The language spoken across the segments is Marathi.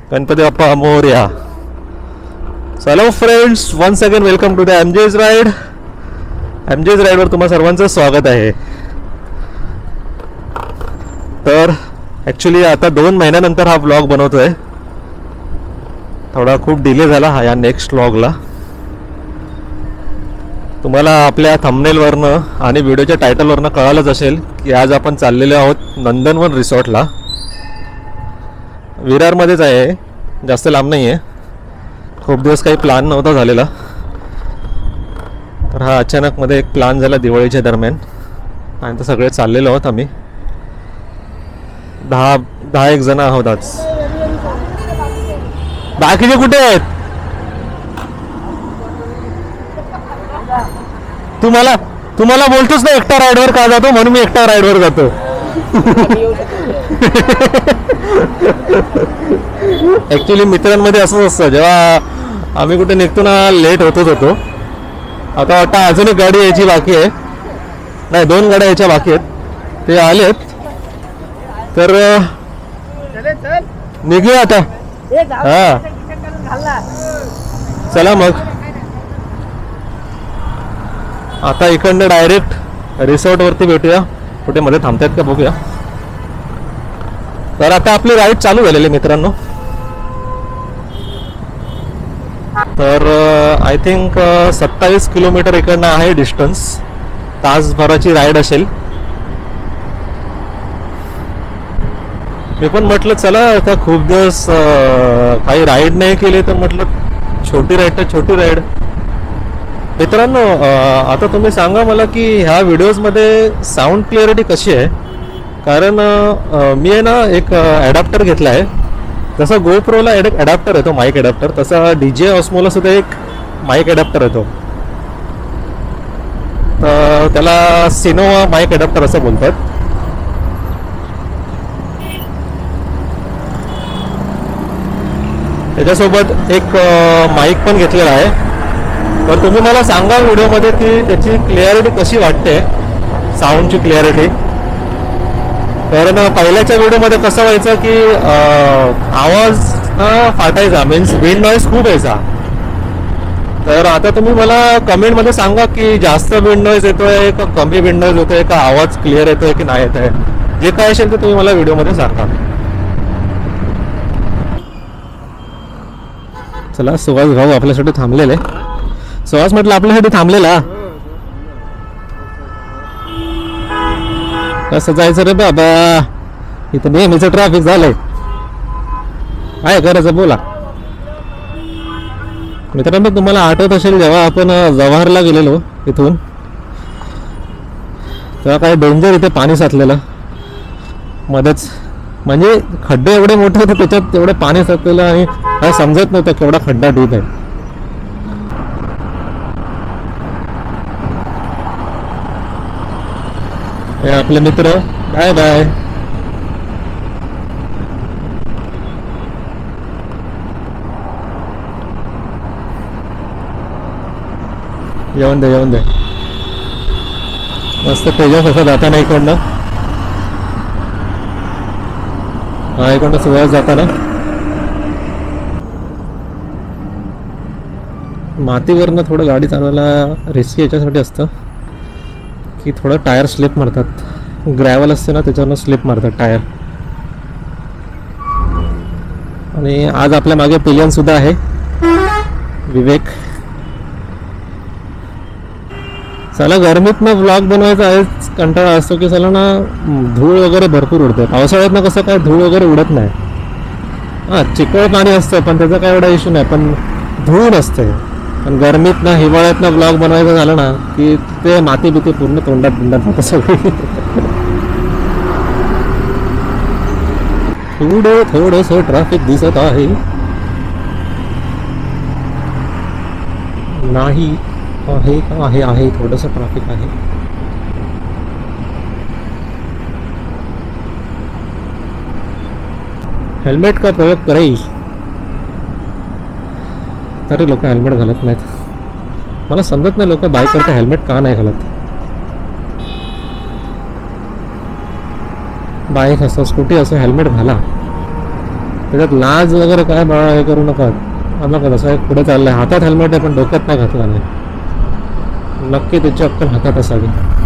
Ganpati Bappa Morya. Hello friends, once again welcome to the MJ's ride. MJ's राईडवर तुम्हा सर्वांचं स्वागत आहे. तर ॲक्च्युली आता 2 महिन्यानंतर हा व्लॉग बनवतोय. थोडा खूप डिले झाला हा या नेक्स्ट व्लॉगला. तुम्हाला आपल्या थंबनेलवरनं आणि व्हिडिओच्या टायटलवरनं कळालंच असेल की आज आपण चाललेलो आहोत नंदनवन रिसॉर्टला. विरारमध्येच आहे, जास्त लांब नाही आहे. खूप दिवस काही प्लॅन नव्हता झालेला, तर हा अचानकमध्ये एक प्लॅन झाला दिवाळीच्या दरम्यान. आणि तर सगळे चाललेलो आहोत आम्ही. 10-11 जण आहोत आज. बाकीचे कुठे आहेत? तुम्हाला बोलतोच ना एकटा राईडवर का जातो, म्हणून मी एकटा राईडवर जातो. ॲक्च्युली मित्रांमध्ये असंच असतं, जेव्हा आम्ही कुठे निघतो ना लेट होतो. आता वाटतं अजून एक गाडी यायची बाकी आहे. नाही, 2 गाड्या यायच्या बाकी आहेत. ते आलेत तर निघूया आता. हां चला मग. आता इकडनं डायरेक्ट रिसॉर्टवरती भेटूया. कुठे मध्ये थांबतायत का बघूया. तर आता आपली राईड चालू झालेली मित्रांनो. तर आय थिंक 27 किलोमीटर इकडनं आहे डिस्टन्स. तासभराची राईड असेल. मी पण म्हटलं चला आता खूप दिवस काही राईड नाही केली, तर म्हटलं छोटी राईड तर छोटी राईड. मित्रांनो, आता तुम्ही सांगा मला की ह्या व्हिडिओजमध्ये साऊंड क्लिअरिटी कशी आहे. कारण मी आहे ना एक ॲडॅप्टर घेतला आहे. जसा गोप्रोला एक ॲडॅप्टर येतो, माईक ॲडॅप्टर, तसा DJ ऑस्मोला सुद्धा एक माईक ॲडॅप्टर येतो. तर त्याला सिनोवा माईक ॲडॅप्टर असं बोलतात. त्याच्यासोबत एक माईक पण घेतलेला आहे. तर तुम्ही मला सांगा व्हिडिओमध्ये की त्याची क्लिअरिटी कशी वाटते, साऊंडची क्लिअरिटी. कारण पहिल्याच्या व्हिडिओमध्ये कसं व्हायचं की आवाज फाटायचा, मीन्स विंड नॉईज खूप यायचा. तर आता तुम्ही मला कमेंटमध्ये सांगा की जास्त विंड नॉईज येतोय का कमी विंड नॉईज होतोय, का आवाज क्लिअर येतोय की नाही येतोय. जे काय असेल ते तुम्ही मला व्हिडिओमध्ये सांगा. चला, सुहास भाऊ आपल्यासाठी थांबलेले. सुहास म्हटलं आपल्यासाठी थांबलेला. कसं जायचं रे बाबा, इथं नेहमीचं ट्रॅफिक झालंय. काय करायचं बोला. मित्रांनो, तुम्हाला आठवत असेल जेव्हा आपण जव्हारला गेलेलो इथून, तेव्हा काय डेंजर इथे पाणी साचलेलं मध्येच. म्हणजे खड्डे एवढे मोठे होते, त्याच्यात तेवढे पाणी साचलेलं आणि काय समजत नव्हतं केवढा खड्डा डीप आहे. हे आपले मित्र, बाय बाय. येऊन दे. मस्त तेजस असं जाताना इकडनं. हा इकडनं सुहास जाताना. मातीवरनं थोडं गाडी चालवायला रिस्की याच्यासाठी असतं की थोडं टायर स्लिप मारतात. ग्रॅव्हल असते ना, त्याच्यावरनं स्लिप मारतात टायर. आणि आज आपल्या मागे पिलियन सुद्धा आहे, विवेक. चला, गरमीतनं व्लॉग बनवायचा आहे. कंटाळा असतो की चला ना, धूळ वगैरे भरपूर उडते. पावसाळ्यात ना कसं काय धूळ वगैरे उडत नाही. हां, चिकळ पाणी असतं पण त्याचा काय एवढा इश्यू नाही, पण धूळ नसते. पण गरमीत ना, हिवाळ्यात ना व्लॉग बनवायचं झालं ना की ते माती बिती पूर्ण तोंडात जातं सगळी. थोडस ट्रॅफिक दिसत आहे. नाही आहे थोडस ट्रॅफिक आहे. हेल्मेट का प्रयोग करेल तरी लोक हेल्मेट घालत नाहीत. मला समजत नाही लोक बाईकवरती हेल्मेट का नाही घालत. बाईक असो स्कूटी असो हेल्मेट घाला. त्याच्यात लाज वगैरे काय बाळा हे करू नका. बघा तसं एक पुढे चाललंय, हातात हेल्मेट आहे पण डोक्यात नाही घातला नाही. नक्की त्याची अक्कल हातात असावी.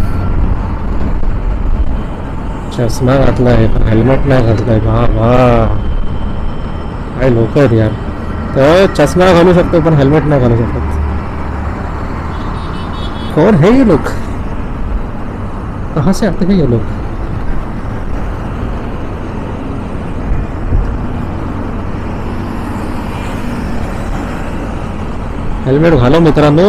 चष्मा घातलाय पण हेल्मेट नाही घातलाय. वा काय लोक आहेत यार. तर चष्मा घालू शकतो पण हेल्मेट नाही घालू शकत. कौन है ये लोग, कहाँ से आते हैं ये लोग. हेल्मेट घालो मित्रांनो.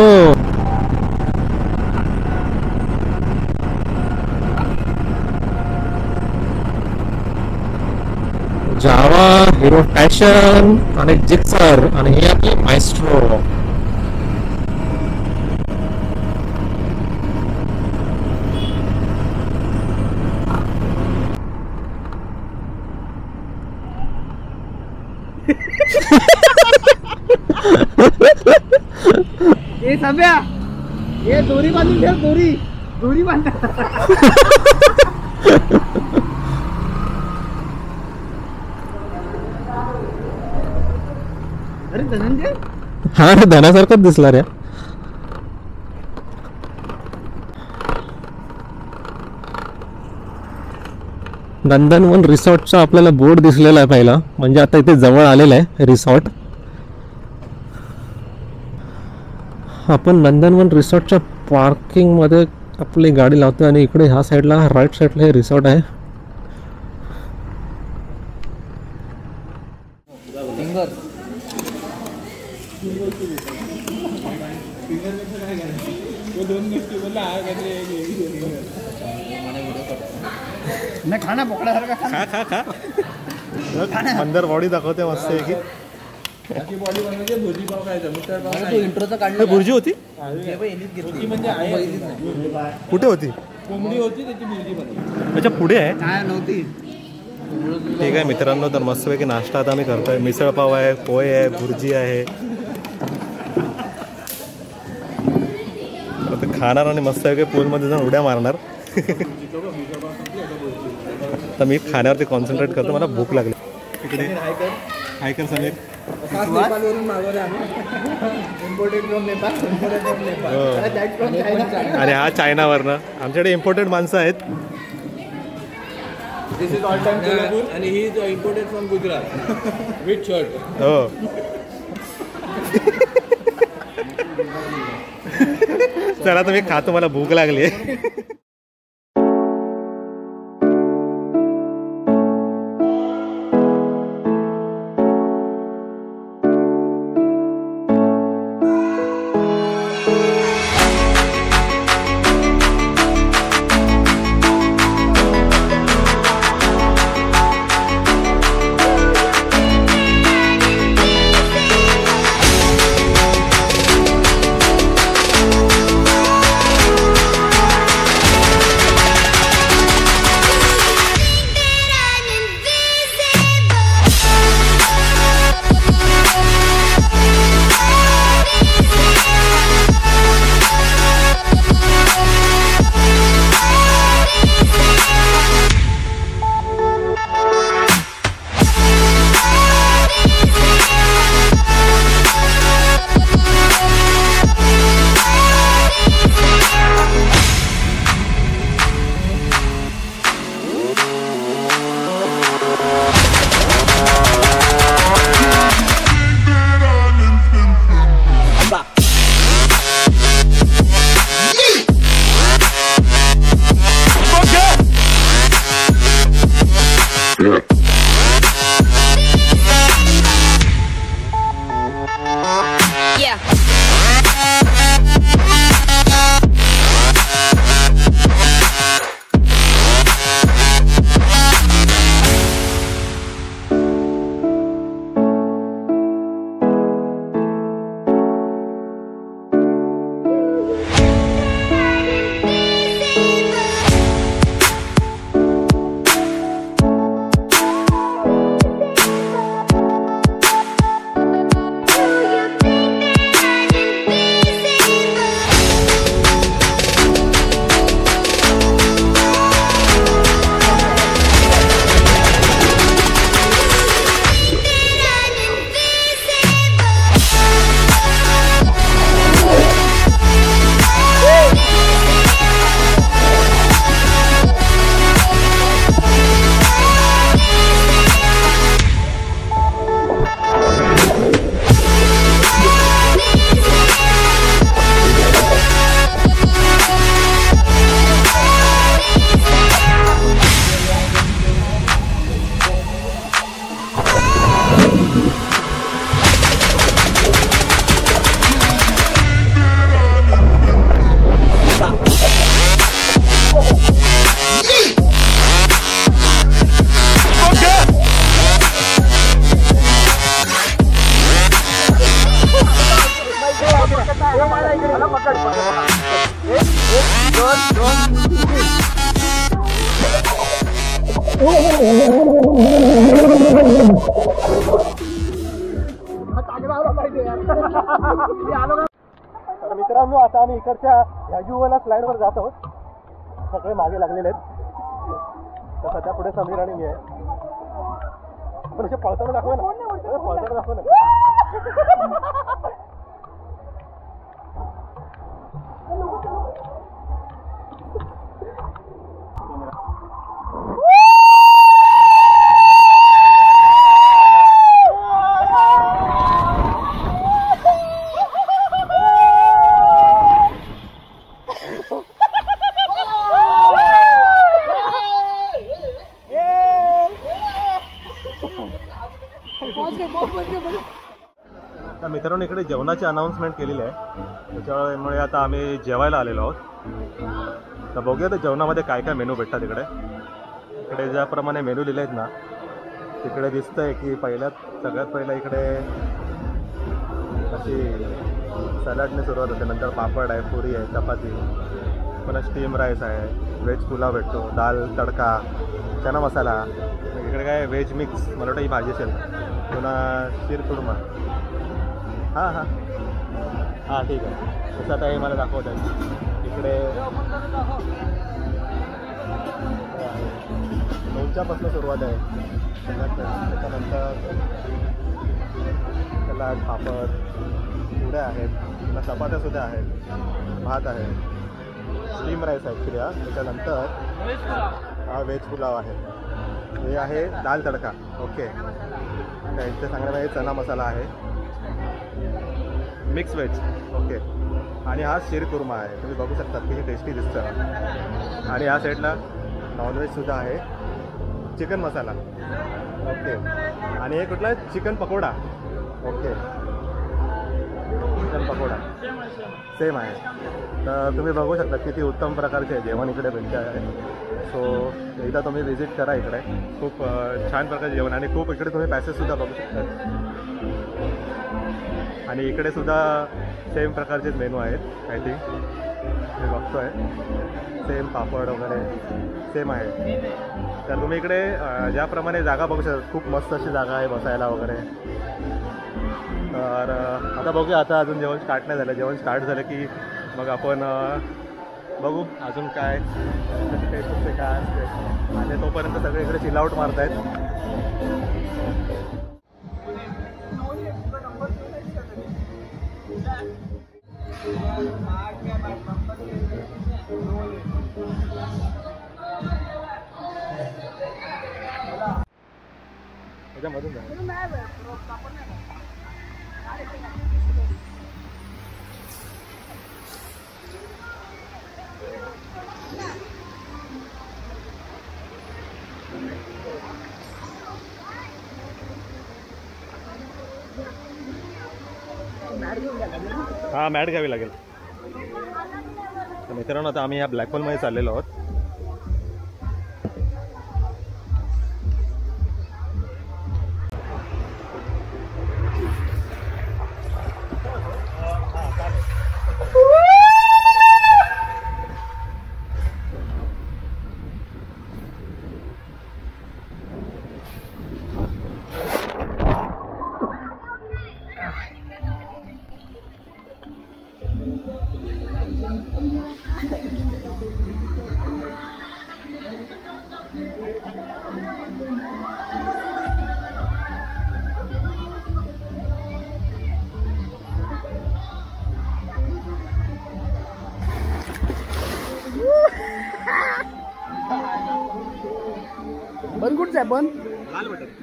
जावा, हिरो फॅशन आणि जिक्सर आणि हे आपले मायस्ट्रो. ये सभ्या, ये दोरी बांधून ठेव. दोरी बांध. अरे धनंजय, हा रे धनासारखंच दिसला रे. नंदनवन रिसॉर्टचा आपल्याला बोर्ड दिसलेला आहे पहिला, म्हणजे आता इथे जवळ आलेला आहे रिसॉर्ट. आपण नंदनवन रिसॉर्टच्या पार्किंग मध्ये आपली गाडी लावतो आणि इकडे ह्या साईडला राईट साईडला हे रिसॉर्ट आहे. खाना बोकड्यासारखा खा खा खा. अंदर बॉडी दाखवते मस्त आहे की. बॉडी बनवायची, भुर्जी पाव खायचा, मिसळ पाव खायचा. इंट्रोचं काढलं भुर्जी होती. भुर्जी म्हणजे आहे, कुठे होती. कोंबडी होती त्याची भुर्जी बनवली. अच्छा पुढे आहे. काय नव्हती. ठीक आहे मित्रांनो, तर मस्तपैकी नाश्ता आता आम्ही करतोय. मिसळ पाव आहे, पोहे आहे, भुर्जी आहे. आता खाणार आणि मस्तपैकी पूलमध्ये जाऊन उड्या मारणार. तर मी खाण्यावरती कॉन्सन्ट्रेट करतो, मला भूक लागली. इकडे हाय कर समीर. अरे हा चायनावरनं, आमच्याकडे इम्पोर्टेड माणसं आहेत. This is all time Kolhapur आणि he is imported from Gujarat with shirt. हो. चला तर मी खातो, मला भूक लागली आहे. तर मित्रांनो आता आम्ही इकडच्या ह्या स्लाइडवर जात आहोत. सगळे मागे लागलेले आहेत. तर सध्या पुढे समीर आणि मी आहे. पण असे पळताना दाखवा ना, पळताना दाखवा ना. तर मित्रांनो इकडे जेवणाची अनाऊन्समेंट केलेली आहे, त्याच्यामुळे आता आम्ही जेवायला आलेलो आहोत. तर बघूया तर जेवणामध्ये काय काय मेनू भेटतात इकडे. इकडे ज्याप्रमाणे मेनू लिहिले आहेत ना, तिकडे दिसतंय की सगळ्यात पहिलं इकडे अशी सॅलडने सुरुवात होते, नंतर पापड आहे, पुरी आहे, चपाती, पुन्हा स्टीम राईस आहे, व्हेज पुलाव भेटतो, दाल तडका, चना मसाला, इकडे काय व्हेज मिक्स, मला वाटतं ही भाजी असेल, पुन्हा शिरकुर्मा. हां हां हां ठीक आहे. तसं आता हे मला दाखवत आहे. इकडे लोणच्यापासून सुरुवात आहे, त्याच्यानंतर त्याला पापड, पुऱ्या आहेत, पुन्हा चपात्यासुद्धा आहेत, भात आहे, स्टीम राईस ॲक्च्युली हा. त्याच्यानंतर हा व्हेज पुलाव आहे, हे आहे दाल तडका. ओके, त्यांचं सांगण्यामध्ये चना मसाला आहे, मिक्स व्हेज. ओके, आणि हा शिरकुर्मा आहे. तुम्ही बघू शकता किती टेस्टी दिसतं. आणि ह्या साईडला नॉनव्हेजसुद्धा आहे, चिकन मसाला. ओके, आणि हे कुठला आहे, chicken pakoda. Okay, chicken pakoda same आहे. तर तुम्ही बघू शकता किती उत्तम प्रकारचे जेवण इकडे भेटते आहे. सो एकदा तुम्ही व्हिजिट करा इकडे. खूप छान प्रकारचे जेवण, आणि खूप इकडे तुम्ही पॅसेजसुद्धा बघू शकता. आणि इकडे सुद्धा सेम प्रकारचेच मेनू आहेत आय थिंक, मी बघतो आहे. सेम पापड वगैरे सेम आहे. तर तुम्ही इकडे ज्याप्रमाणे जागा बघू शकता, खूप मस्त अशी जागा आहे बसायला वगैरे. तर आता बघूया, आता अजून जेवण स्टार्ट नाही झालं. जेवण स्टार्ट झालं की मग आपण बघू अजून काय टेस्ट काय असते. आणि तोपर्यंत सगळे इकडे चिल आउट मारत आहेत. त्याच्यामधून हां मॅट घ्यावी लागेल. तर मित्रांनो आता आम्ही या ब्लॅक होलमध्ये चाललेलो आहोत. बन कुठचं आहे बन लाल बटन.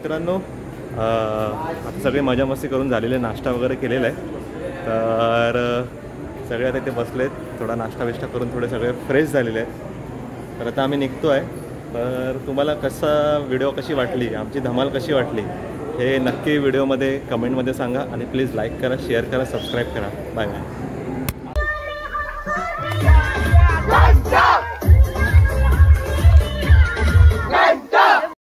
मित्रांनो आता सगळे मजा मस्ती करून झालेले, नाश्ता वगैरे केलेला आहे. तर सगळे आता इथे बसलेत, थोडा नाश्ता बिष्टा करून थोडे सगळे फ्रेश झालेले आहेत. तर आता आम्ही निघतो आहे. तर तुम्हाला व्हिडिओ कशी वाटली, आमची धमाल कशी वाटली हे नक्की व्हिडिओमध्ये कमेंटमध्ये सांगा. आणि प्लीज लाईक करा, शेअर करा, सबस्क्राईब करा. Bye bye.